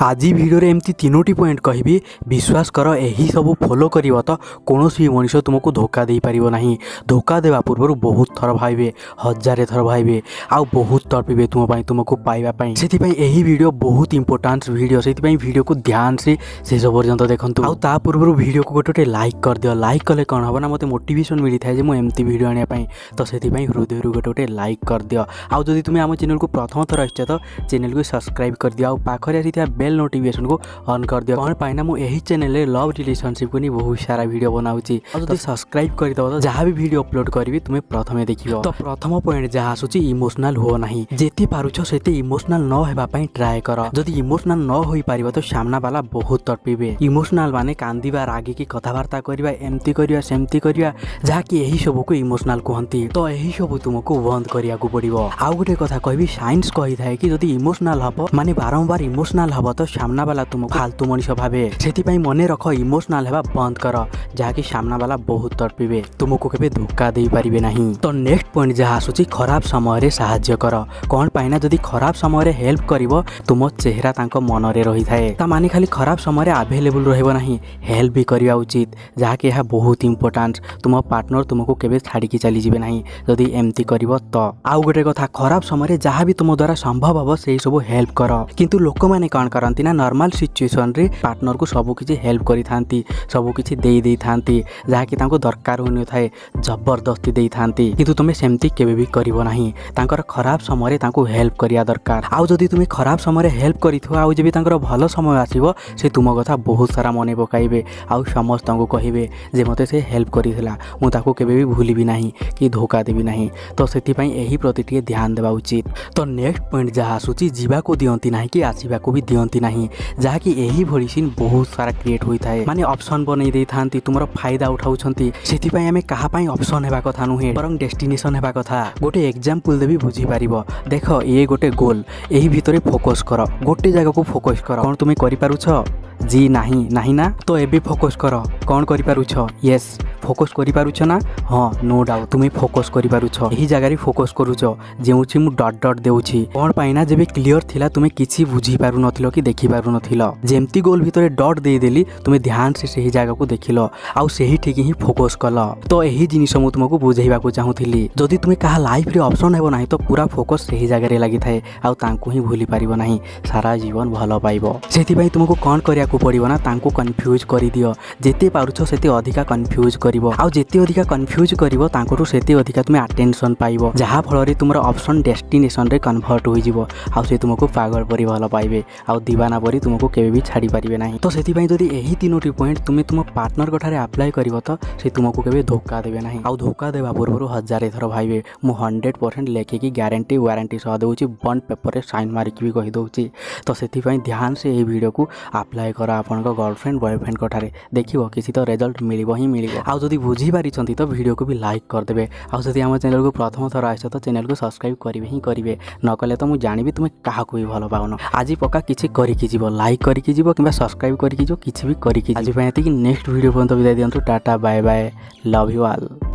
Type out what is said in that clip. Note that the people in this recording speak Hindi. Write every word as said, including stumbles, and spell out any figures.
आज भिडियो एमती तीनोटी पॉइंट कहबी विश्वास कर यही सब फॉलो कर तो कौन भी मनीष तुमको धोखा दे पार ना। धोखा देवा पूर्व बहुत थर भावे हजार थर भावे आउ बहुत तड़पे तुम तुमको पाइबापी से यही वीडियो बहुत इंपोर्टाट वीडियो से वीडियो को ध्यान से शेष पर्यंत देखते आ पूर्व वीडियो को गोटे लाइक कर दियो। लाइक कले कौन हम ना मत मोटिवेशन मिलता है मुझे एमती वीडियो आने तो से हृदय गोटे गोटे लाइक कर दियो। आउ जदि तुम आम चैनल को प्रथम थर आस तो चैनल को सब्सक्राइब कर दियो। पाखे आसी बेल नोटिफिकेशन को ऑन कर दियो। कौन पाइना मु यही चैनल रे लव रिलेशनशिप को नहीं बहुत सारा वीडियो बनाऊँगी और जब सब्सक्राइब कर दो तो जहाँ भी वीडियो अपलोड करी तुम्हें प्रथम देखियो। तो प्रथम पॉइंट जहाँ आसूची इमोशनल हो नहीं जेते पारुछ सेते इमोशनल न होगा ट्राए कर। जदि इमोशनल न हो पार तो सामना वाला बहुत तड़पे। इमोशनल माने कांदिबा रागी की कथबार्ता करवा एमती करवा सेमती करवा जहाँकि यही सब को इमोशनल कहती। तो यही सब तुमको बंद करिया को पड़िबो। आउ गोटे कथा कहबी साइंस कही थाए कि जदि इमोशनल हबो माने बारंबार इमोशनल हबो तो सामना वाला तुमको फालतू मनीष भावे। से मन रख इमोशनल हेबा बंद कर जहाँकि सामना वाला बहुत तड़पे तुमको केबे धोखा दे पारिबे नहीं। तो नेक्स्ट पॉइंट जहाँ आसूची खराब समय साहाय्य कर। कौन पाइना जदि खराब समय हेल्प करिवो तुम चेहरा तांको मन रे रही थाए ता माने खाली खराब समय अवेलेबल रहबो नहीं हेल्प भी करिया उचित जहाँकि यह बहुत इंपोर्टाट। तुम पार्टनर तुमको केबे छाड़ी चली जिबे नहीं जदि एमती करिवो। तो आउ गोटे कथा खराब समय जहाँ भी तुम द्वारा संभव हम से सब हेल्प कर। किंतु लोक माने कौन करती ना नॉर्मल सिचुएशन रे पार्टनर को सब किसी हेल्प करी थांती सब किसी दे दे थांती जहाँकि तांको दरकार होनी थाए जबरदस्ती दे थांती। किंतु तुमे सेमती केबे भी करिवो नहीं। तांकर खराब समय तांको हेल्प करिया दरकार। आउ जदि तुमे खराब समय हेल्प करिथो आउ जेबी तांकर भलो समय आसीबो से तुम कथा बहुत सारा मने पकाइबे आउ समस्त को कहिबे जे मते से हेल्प करिथिला मु ताको केबे भी भूलिबी नहीं कि धोखा देबी नहीं। तो सेति पई एही प्रति टिके ध्यान देबा उचित। तो नेक्स्ट पॉइंट जहाँ आसूची जीवा को दियंती नहीं कि आसीबा को भी दियंती नहीं जहाँकि यही भली सीन बहुत सारा क्रिएट होता है। माने ऑप्शन बनई दे थांती तुमरो फायदा उठाउछंती सेति पई हमें कहा पई ऑप्शन हेबा कथा नुहे बरं डेस्टिनेशन हेबा कथा। गोटे एग्जांपल देबी बुझी पारिबो। देखो ये गोटे गोल एही भितरे फोकस कर गोटे जगह को फोकस कर। कौन तुम करि पारुछ जी नहीं नहीं ना तो एबे फोकस कर कौन करि पारुछ यस फोकस करि पारुछ ना हाँ नो डाउट तुम्हें फोकस करि पारुछ यही जगह फोकस करूछ जेउछि मु डॉट डॉट देउछि। कौन पाइना जेबे क्लियर थिला तुमे किछि बुझी पारु नथिलो कि देखि पारु नथिलो जेमती गोल भितरे डॉट दे देली तुमे ध्यान से सही जगह को देखिलो आउ सही ठीक ही फोकस कल। तो यही जिनिस मु तुमको बुझेइबा को चाहूथिली जदि तुमे कहा लाइफ रे ऑप्शन हेबो नाही तो पूरा फोकस सही जगह रे लागि थाए आउ तांको ही भूली पारिबो नाही सारा जीवन भलो पाइबो। सेति पई तुमको कोन करिया को पड़िबो ना तांको कन्फ्यूज करि दियो जेते पारुछ सेते अधिका कन्फ्यूज करिवो आउ जेते अधिका कन्फ्यूज करिवो तांकोटू सेते अधिका तुमे अटेंशन पाइबो जहाँ फल रे तुमरो ऑप्शन डेस्टिनेशन रे कन्वर्ट होई जिवो आउ से तुमको पागल परि भलो पाइबे आउ दीवाना परि तुमको केबे भी छाड़ी पारिबे नाही। तो सेति पई जदि एही तीनोटी पॉइंट तुमे तुम पार्टनर कठारे अप्लाई करिवो तो से तुमको केबे धोखा देबे नाही आउ धोखा देबा पूर्व हजार थर भाइबे मु हंड्रेड परसेंट लेखि की गारंटी वारंटी सह देउची बॉन्ड पेपर रे साइन मारी की भी कहि दउची। तो सेति पई ध्यान से ए वीडियो को अप्लाई करा आपन को गर्लफ्रेंड बॉयफ्रेंड कठारे देखिवो किसी तो रिजल्ट मिलिबो ही मिलिबो। आउ जदि बुझी पारिछंती तो वीडियो को भी लाइक कर देबे आउ जदि हम चैनल को प्रथम थर आइछ तो चैनल को सब्सक्राइब करिवे ही करिवे न कले तो मु जानिबी तुमे काहा को भी भलो पाउनो। आज पक्का किछि करि कि जीवो लाइक करि कि जीवो किबा सब्सक्राइब करि कि जो किछि भी करि कि आज पय एति कि नेक्स्ट वीडियो पर्यंत विदाय दियंतु tata bye bye love you all.